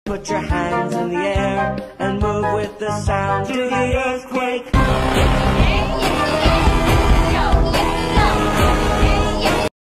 Put your hands in the air and move with the sound to the earthquake.